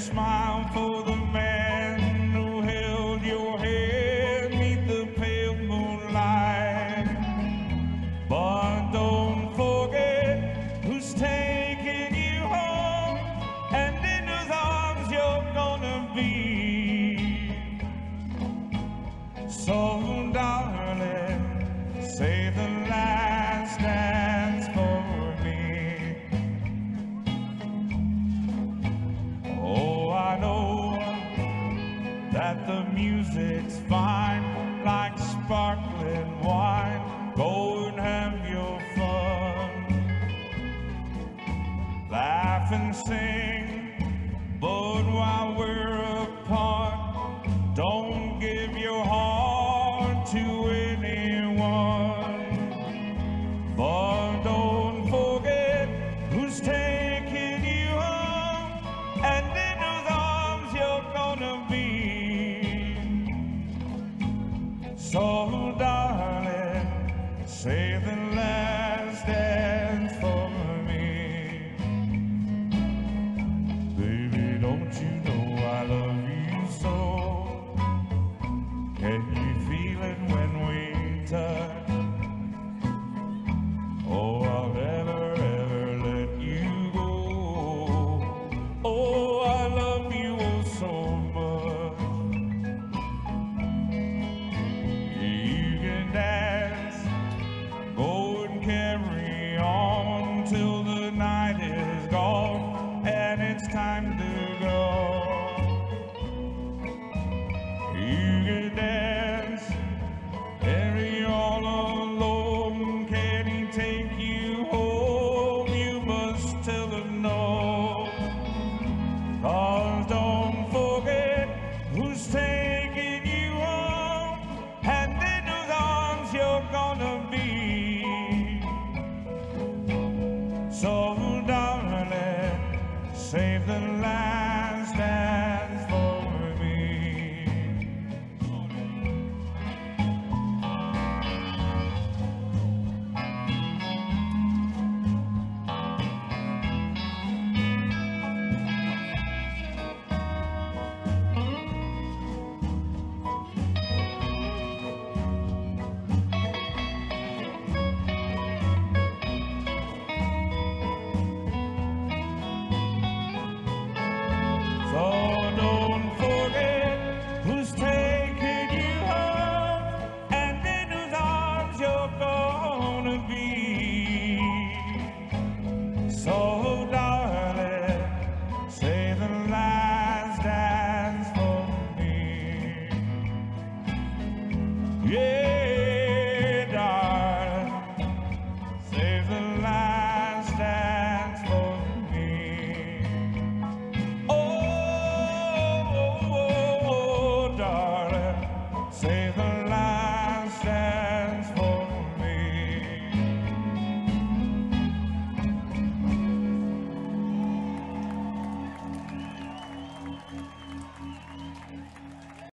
smile for the man who held your hand beneath the pale moonlight. But don't forget who's taking you home and in whose arms you're gonna be. So darling, say the last dance for me. Oh, I know that the music's fine, like sparkling wine. Go and have your fun, laugh and sing, but while we're apart, don't give your heart to anyone. But don't forget who's taking you home and in whose arms you're gonna be. So darling, say the last dance for me. Baby, don't you know I love you so? Can you feel it when we touch? Oh, I'll never ever let you go. Oh, I love you oh so much. You can dance, go and carry on till the night is gone and it's time to go. You can dance, Harry all alone. Can he take you home? You must tell him no. 'Cause don't forget who's taking you home and in whose arms you're gonna be. So darling, save the last dance for me. So don't forget who's taking you home and in whose arms you're gonna be. So darling, say the last dance for me. Yeah.